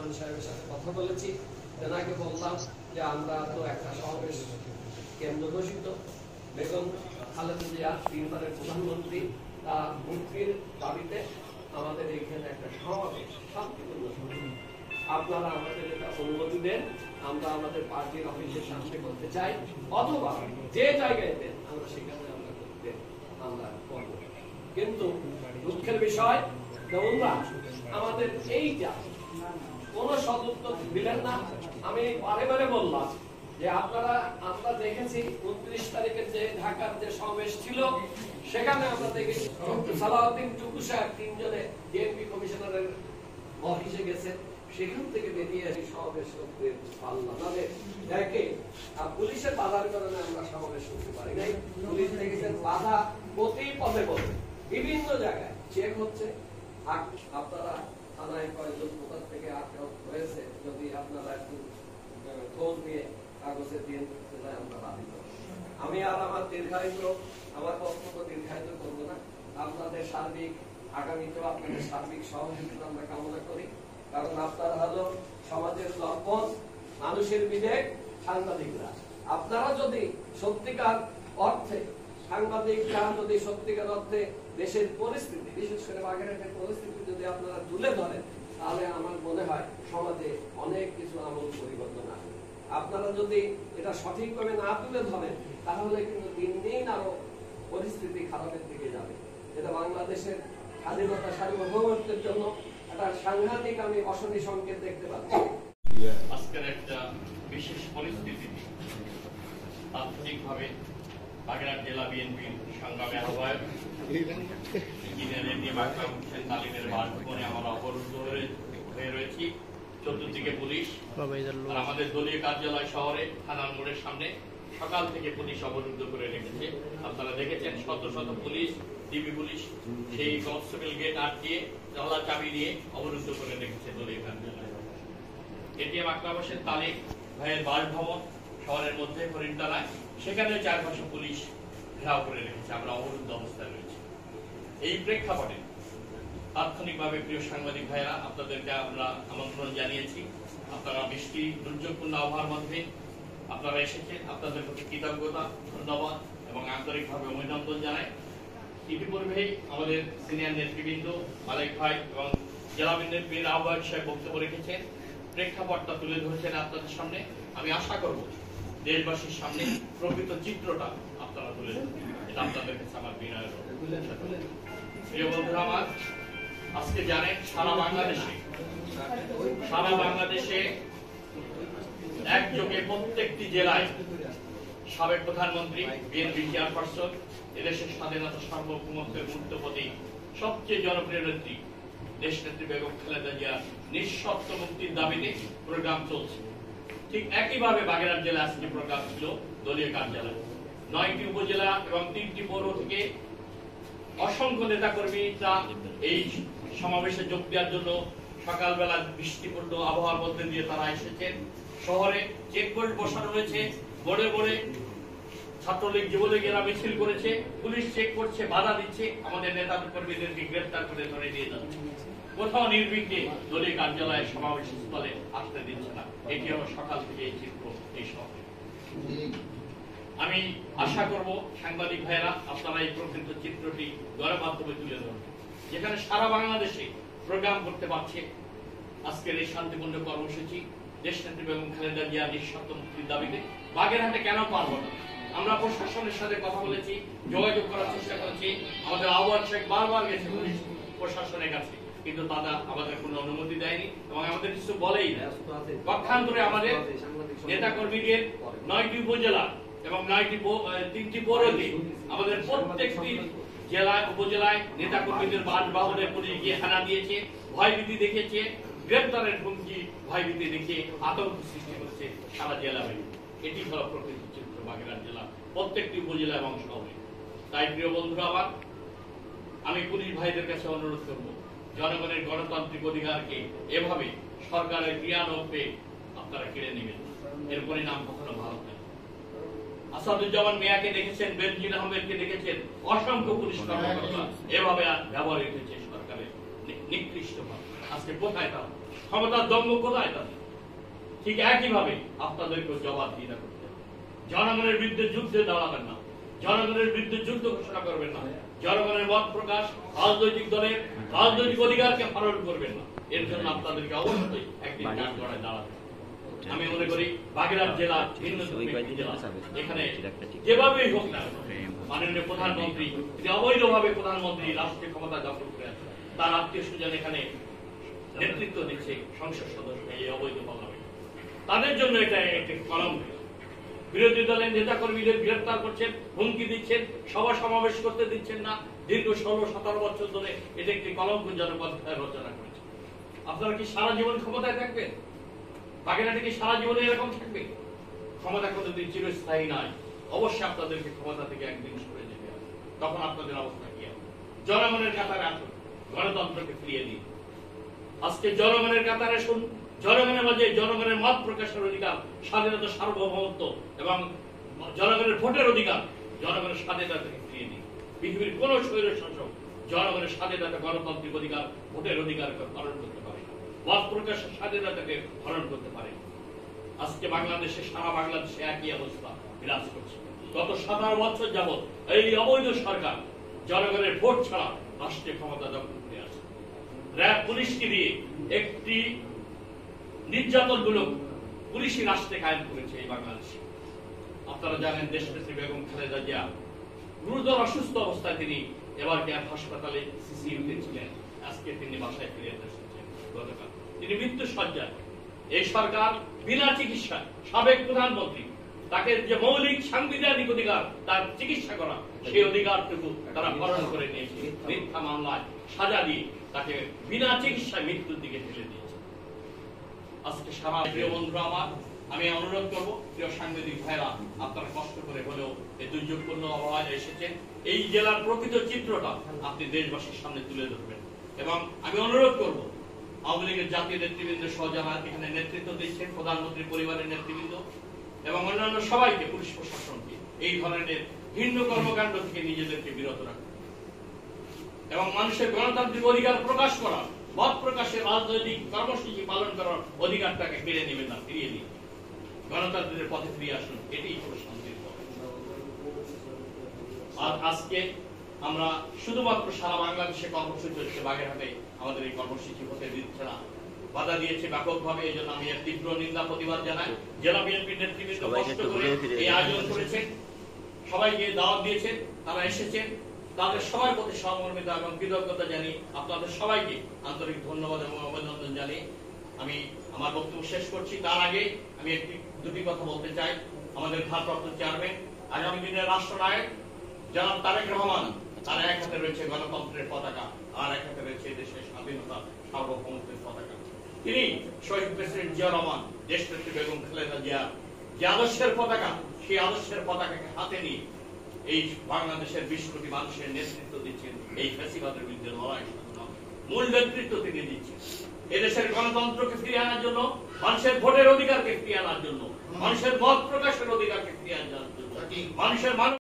রহমান সাহেবের সাথে কথা বলেছি, তেনাকে বললাম যে আমরা তো একটা সমাবেশ কেন্দ্র ঘোষিত, বেগম খালেদা জিয়া 3 বারের প্রধানমন্ত্রী, তার মুক্তির দাবিতে আমাদের এখানে একটা সমাবেশ, শান্তিপূর্ণ সমাবেশ, আপনারা আমাদের এটা অনুমতি দেন, আমরা আমাদের পার্টির অফিসের সামনে করতে চাই, অথবা যে জায়গায় দেন আমরা সেখানে আমরা করতে আমরা করব। কিন্তু দুঃখের বিষয় আমাদের এইটা কোন সদুত্তর দিলেন না। আমি বারে বারে বললাম যে আমরা দেখেছি 29 তারিখের যে ঢাকার যে সমাবেশ ছিল, সেখানে আমরা দেখেছি সালাউদ্দিন টুকু সাহেব 3 জনে ডিএমপি কমিশনারের অফিসে গেছে, সেখান থেকে বেরিয়ে আসি সমাবেশ করতে পারলাম না। দেখে পুলিশের বাধার কারণে আমরা সমাবেশ করতে পারি নাই। পুলিশ দেখেছেন বাধা প্রতি পদে পদে বিভিন্ন জায়গায় চেক হচ্ছে। আপনারা থানায় কয়েকজন কোথা থেকে আটক হয়েছে, যদি আপনারা একটু খোঁজ নিয়ে কাগজে দিন, আমরা বাধিত। আমি আর আমার বক্তব্য দীর্ঘায়িত করবো না। আপনাদের সার্বিক আগামীতেও আপনাদের সার্বিক সহযোগিতা আমরা কামনা করি, কারণ আপনারা হলো সমাজের লক্ষণ, মানুষের বিবেক, সাংবাদিকরা। আপনারা যদি সত্যিকার অর্থে সাংবাদিকরা যদি সত্যিকার অর্থে দেশের পরিস্থিতি, বিশেষ করে বাগেরহাটের পরিস্থিতি যদি আপনারা তুলে ধরেন, তাহলে আমার মনে হয় সমাজে অনেক কিছু আমূল পরিবর্তন আসবে। আপনারা যদি এটা সঠিকভাবে না তুলে ধরেন, তাহলে কিন্তু দিন দিন আরো পরিস্থিতি খারাপের দিকে যাবে। এটা বাংলাদেশের স্বাধীনতা সার্বভৌমত্বের জন্য একটা সাংঘাতিক আমি অশনি সংকেত দেখতে পাচ্ছি। আজকের একটা বিশেষ পরিস্থিতি তাৎক্ষণিকভাবে বাগেরহাট জেলা বিএনপির সংগ্রামী আহ্বায়ক ইঞ্জিনিয়ার এটিএম আকরাম হোসেন তালিমের বাসভবনে আমরা অবরুদ্ধ হয়ে রয়েছি। চতুর্দিকে পুলিশ, আর আমাদের দলীয় কার্যালয় শহরে থানার মোড়ের সামনে সকাল থেকে পুলিশ অবরুদ্ধ করে রেখেছে। আপনারা দেখেছেন শত শত পুলিশ, ডিবি পুলিশ সেই কনস্টেবল গেট আটকিয়ে তালা চাবি দিয়ে অবরুদ্ধ করে রেখেছে দলীয় কার্যালয়। এটিএম আকরাম হোসেন তালিম ভাইয়ের বাসভবন শহরের মধ্যে হরিণতলায়, সেখানে চারপাশে পুলিশ ঘেরাও করে রেখেছে, আমরা অবরুদ্ধ অবস্থায় রয়েছি। এই প্রেক্ষাপটে তাৎক্ষণিকভাবে প্রিয় সাংবাদিক ভাইয়েরা, আপনাদেরকে আমরা আমন্ত্রণ জানিয়েছি। আপনারা বৃষ্টি দুর্যোগপূর্ণ আবহাওয়ার মধ্যে আপনারা এসেছেন, আপনাদের প্রতি কৃতজ্ঞতা, ধন্যবাদ এবং আন্তরিকভাবে অভিনন্দন জানাই। ইতিপূর্বেই আমাদের সিনিয়র নেতৃবৃন্দ মালিক ভাই এবং জেলা বিএনপির আহ্বায়ক সাহেব বক্তব্য রেখেছেন, প্রেক্ষাপটটা তুলে ধরেছেন আপনাদের সামনে। আমি আশা করব দেশবাসীর সামনে প্রকৃত চিত্রটা আপনারা তুলে ধরবেন, এটা আপনাদের কাছে আমার বিনয়। প্রিয় বন্ধুরা আমার, আজকে জানেন সারা বাংলাদেশে একযোগে প্রত্যেকটি জেলায় সাবেক প্রধানমন্ত্রী, বিএনপি চেয়ারপারসন, এদেশের স্বাধীনতা সার্বভৌমত্বের মূর্তপতি, সবচেয়ে জনপ্রিয় নেত্রী দেশনেত্রী বেগম খালেদা জিয়ার নিঃশর্ত মুক্তির দাবিতে প্রোগ্রাম চলছে। ঠিক একইভাবে বাগেরহাট জেলায় আজকে প্রোগ্রাম ছিল দলীয় কার্যালয়। 9টি উপজেলা এবং 3টি পৌর থেকে অসংখ্য নেতাকর্মী এই সমাবেশে যোগ দেওয়ার জন্য সকালবেলা বৃষ্টিপূর্ণ আবহাওয়ার মধ্যে দিয়ে তারা এসেছেন। শহরে চেকপোস্ট বসানো হয়েছে, বোর্ডে বোর্ডে ছাত্রলীগ যুবলীগেরা মিছিল করেছে, পুলিশ চেক করছে, বাধা দিচ্ছে, আমাদের নেতা কর্মীদেরকে গ্রেফতার করে ধরে নিয়ে যাচ্ছে। কোথাও নির্বিঘ্নে দলীয় কার্যালয়ের সমাবেশ স্থলে আসতে দিচ্ছে না। এটি হলো সকাল থেকে এই চিত্র এই শহরে। আমি আশা করব সাংবাদিক ভাইয়েরা আপনারা এই প্রকৃত চিত্রটি গণমাধ্যমে তুলে ধরবেন, যেখানে সারা বাংলাদেশে প্রোগ্রাম করতে পারছে আজকের এই শান্তিপূর্ণ কর্মসূচি দেশনেত্রী বেগম খালেদা জিয়া নিঃশর্ত মুক্তির দাবিতে। বাগেরহাটে কেন পারবো না? আমরা প্রশাসনের সাথে কথা বলেছি, যোগাযোগ করার চেষ্টা করেছি, আমাদের আহ্বায়ক সাহেব বারবার গেছে পুলিশ প্রশাসনের কাছে, কিন্তু তারা আমাদের কোনো অনুমতি দেয়নি এবং আমাদের কিছু বলেই না। পক্ষান্তরে আমাদের নেতা কর্মীদের 9টি উপজেলা এবং 3টি পৌরতে আমাদের প্রত্যেকটি জেলায় উপজেলায় নেতা কর্মীদের বাসভবনে পুলিশ গিয়ে হানা দিয়েছে, ভয়ভীতি দেখিয়েছে, গ্রেপ্তারের হুমকি ভয়ভীতি দেখিয়ে আতঙ্ক সৃষ্টি করছে সারা জেলায়। এটি হলো প্রকৃত চিত্র বাগেরহাট জেলা প্রত্যেকটি উপজেলা এবং শহরে। তাই প্রিয় বন্ধুরা আমার, আমি পুলিশ ভাইদের কাছে অনুরোধ করব, জনগণের গণতান্ত্রিক অধিকারকে এভাবে সরকারের ক্রিয়ানব্যে আপনারা কেড়ে নেবেন, এর পরিণাম কখনো ভালো হয়। আসাদুজ্জামান মিয়াকে দেখেছেন, বেনজির আহমেদকে দেখেছেন, অসংখ্য পুলিশ কর্মকর্তা এভাবে ব্যবহৃত হয়েছে সরকারের নিকৃষ্টভাবে। আজকে কোথায় তারা? ক্ষমতার দম্ভ কোথায় তাদের? ঠিক একইভাবে আপনাদেরকেও জবাবদিহিতা করতে হবে। জনগণের বিরুদ্ধে যুদ্ধে দাঁড়াবেন না, জনগণের বিরুদ্ধে যুদ্ধ ঘোষণা করবেন না, জনগণের মত প্রকাশ, রাজনৈতিক দলের রাজনৈতিক অধিকারকে হরণ করবেন না। এর জন্য আপনাদেরকে অবশ্যই একদিন কাঠগড়ায় দাঁড়াতে হবে। আমি মনে করি বাগেরহাট জেলা ভিন্ন জেলা, এখানে যেভাবেই হোক না মাননীয় প্রধানমন্ত্রী তিনি অবৈধভাবে প্রধানমন্ত্রী রাষ্ট্রীয় ক্ষমতা দখল করে আছে, তার আত্মীয় স্বজন এখানে নেতৃত্ব দিচ্ছে সংসদ সদস্য এই অবৈধভাবে, তাদের জন্য এটা একটি কলঙ্ক। বিরোধী দলের নেতা কর্মীদের গ্রেফতার করছেন, হুমকি দিচ্ছেন, সভা সমাবেশ করতে দিচ্ছেন না। দীর্ঘ 16-17 বছর ধরে এটা একটি কলঙ্কজনক অধ্যায় রচনা করেছে। আপনারা কি সারা জীবন ক্ষমতায় থাকবেন? বাগেরহাটে কি সারা জীবনে এরকম থাকবে? ক্ষমতা কোনদিন চিরস্থায়ী নয়। অবশ্যই আপনাদেরকে ক্ষমতা থেকে একদিন সরে যেতে হবে। তখন আপনাদের অবস্থা কি হবে? জনগণের কাতারে আসুন, গণতন্ত্রকে ফিরিয়ে দিন। আজকে জনগণের কাতারে শুন, জনগণের মাঝে জনগণের মত প্রকাশের অধিকার, স্বাধীনতা, সার্বভৌমত্ব এবং জনগণের ভোটের অধিকার, জনগণের স্বাধীনতাকে ফিরিয়ে দিন। পৃথিবীর কোন স্বৈর শাসক জনগণের স্বাধীনতা, গণতান্ত্রিক অধিকার, ভোটের অধিকারকে হরণ করতে পারে না, মত প্রকাশের স্বাধীনতাকে হরণ করতে পারে না। আজকে বাংলাদেশে, সারা বাংলাদেশে একই অবস্থা বিরাজ করছে। গত 17 বছর যাবৎ এই অবৈধ সরকার জনগণের ভোট ছাড়া রাষ্ট্রীয় ক্ষমতা দখল করে আছে। র্যাব পুলিশকে দিয়ে একটি নির্যাতনমূলক পুলিশি রাষ্ট্রে কায়েম করেছে এই বাংলাদেশে। আপনারা জানেন দেশনেত্রী বেগম খালেদা জিয়া গুরুতর অসুস্থ অবস্থায় তিনি এবার কেয়ার হাসপাতালে সিসিইউতে ছিলেন। আজকে তিনি বাসায় ফিরে এসেছেন গতকাল, তিনি মৃত্যু সজ্জায়। এই সরকার বিনা চিকিৎসায় সাবেক প্রধানমন্ত্রী, তাকে যে মৌলিক সাংবিধানিক অধিকার তার চিকিৎসা করা, সেই অধিকারটুকু তারা হরণ করে নিয়েছে। মিথ্যা মামলায় সাজা দিয়ে তাকে বিনা চিকিৎসায় মৃত্যুর দিকে ঠেলে দিয়েছে। আজকে সারা প্রিয় বন্ধুরা আমার, আমি অনুরোধ করব প্রিয় সাংবাদিক ভাইরা, আপনারা কষ্ট করে হলেও এই দুর্যোগপূর্ণ আবহাওয়ায় এসেছেন, এই জেলার প্রকৃত চিত্রটা আপনি দেশবাসীর সামনে তুলে ধরবেন। এবং আমি অনুরোধ করব আওয়ামী লীগের জাতীয় নেতৃবৃন্দ সহ যারা এখানে নেতৃত্ব দিচ্ছেন, প্রধানমন্ত্রী পরিবারের নেতৃবৃন্দ এবং অন্যান্য সবাইকে, পুলিশ প্রশাসনকে এই ধরনের ভিন্ন কর্মকাণ্ড থেকে নিজেদেরকে বিরত রাখুন এবং মানুষের গণতান্ত্রিক অধিকার প্রকাশ করা, মত প্রকাশের রাজনৈতিক কর্মসূচি পালন করার অধিকারটাকে কেড়ে নেবেন না, ফিরিয়ে দিন। গণতন্ত্রের পথে ফিরে আসুন, এটাই হলো শান্তির পথ। আর আজকে আমরা শুধুমাত্র সারা বাংলাদেশে কর্মসূচি হচ্ছে, বাগেরহাটে আমাদের এই কর্মসূচি হতে দিচ্ছে না, বাধা দিয়েছে ব্যাপকভাবে। এই জন্য আমি এর তীব্র নিন্দা প্রতিবাদ জানাই। জেলা বিএনপির নেতৃবৃন্দ কষ্ট করে এই আয়োজন করেছেন, সবাইকে দাওয়াত দিয়েছেন, তারা এসেছেন, তাদের সবার প্রতি সহমর্মিতা এবং কৃতজ্ঞতা জানিয়ে আপনাদের সবাইকে আন্তরিক ধন্যবাদ এবং অভিনন্দন জানিয়ে আমি আমার বক্তব্য শেষ করছি। তার আগে আমি দুটি কথা বলতে চাই। আমাদের ভারপ্রাপ্ত চেয়ারম্যান, আগামী দিনের রাষ্ট্রনায়ক জনাব তারেক রহমান, তার এক হাতে রয়েছে গণতন্ত্রের পতাকা, আর এক হাতে রয়েছে দেশের স্বাধীনতা, সার্বভৌমত্বের পতাকা। তিনি শহীদ প্রেসিডেন্ট জিয়া রহমান, দেশনেত্রী বেগম খালেদা জিয়া যে আদর্শের পতাকা, সেই আদর্শের পতাকাকে হাতে নিয়ে এই বাংলাদেশের 20 কোটি মানুষের নেতৃত্ব দিচ্ছেন। এই ফ্যাসিবাদের বিরুদ্ধে লড়াই মূল নেতৃত্ব তিনি দিচ্ছেন। এদেশের গণতন্ত্রকে ফিরিয়ে আনার জন্য, মানুষের ভোটের অধিকারকে ফিরিয়ে আনার জন্য, মানুষের মত প্রকাশের অধিকারকে ফিরিয়ে আনার জন্য, মানুষের